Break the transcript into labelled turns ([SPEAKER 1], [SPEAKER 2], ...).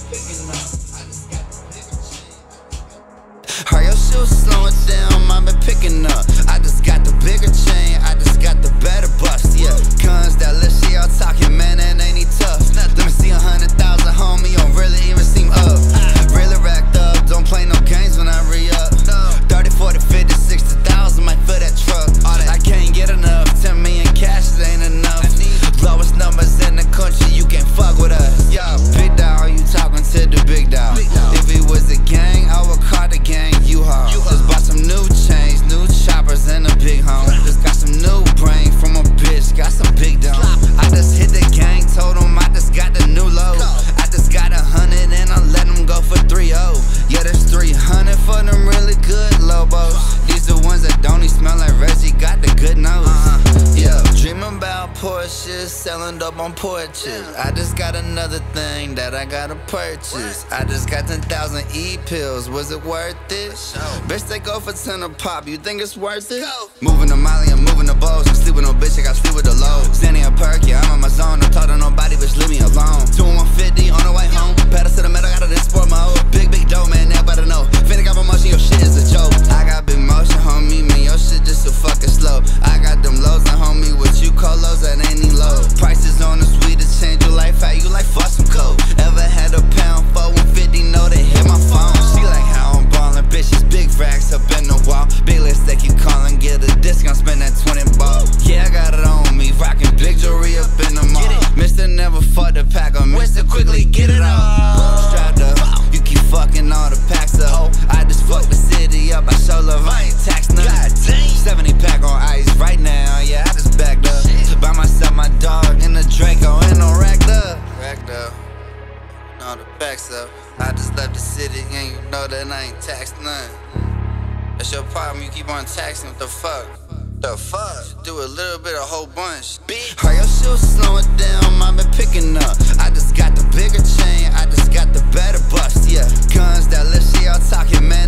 [SPEAKER 1] Are your shoes slowing down? I've been picking up. I just got the bigger chain, I just got the better bust, yeah. Guns that list, she all talking, man, that ain't even tough. Let me see 100,000, homie, don't really even seem up. Really racked up, don't play no games when I re-up. 30, 40, 50, 60,000, might fill that truck. I can't get enough, 10 million cash, it ain't enough. Lowest numbers in the country, you can't fuck with us. Yeah, big dog, you talking to the big dog. If he was a gang, I would call the gang U-Haul. Just bought some new chains, new choppers, and a big home. Just got some new brain from a bitch, got some big dome. I just hit the gang, told them I just got the new load. I just got 100 and I let them go for 3-0. Yeah, that's 300 for them really good Lobos. These the ones that don't even smell like Reggie, got the good nose. Yeah, dreaming about Porsches, selling dope on porches. I just got another thing that I gotta purchase. I just got 10,000 E-pills, was it worth it? Bitch, they go for 10 a pop, you think it's worth it? Moving to Molly, I'm moving to Bowls. I'm sleeping with no bitch, I got sleep with the low. Standing a perk, yeah, I'm on my zone. Don't talk to nobody, bitch, leave me alone. 2-150 on the way home. Pedal to the metal, got it in sport mode. Big dope, man, everybody know. FinnyCapp motion, your shit is a joke. I got big motion, homie, man, your shit just so fucking slow. I got them lows and homie, what you call lows, that ain't even low. Prices on the sweet to change your life, how you like fuck some coke. Ever had a pound for 150, know they hit my phone. She like how I'm ballin', bitches, big racks up in the wall. Big list, they keep calling, get a discount, spend that 20 ball. Yeah, I got it on me, rockin' big jewelry up in the mall. Mr. Never fuck the pack on Mr. Quickly, get it on. Strapped up, you keep fucking all the packs up. I just fucked the city up, I show love, I ain't taxed none. 70 pack on ice right now, yeah, I just backed up. By myself, my dog, and the Draco, and no racked up. Racked up, all the packs up. I just left the city, and you know that I ain't taxed none. That's your problem, you keep on taxing, what the fuck? The fuck? Do a little bit, a whole bunch. Are your shoes slowing down? I've been picking up. I just got the bigger chain, I just got the better bust, yeah. Guns that list, she all talking, man.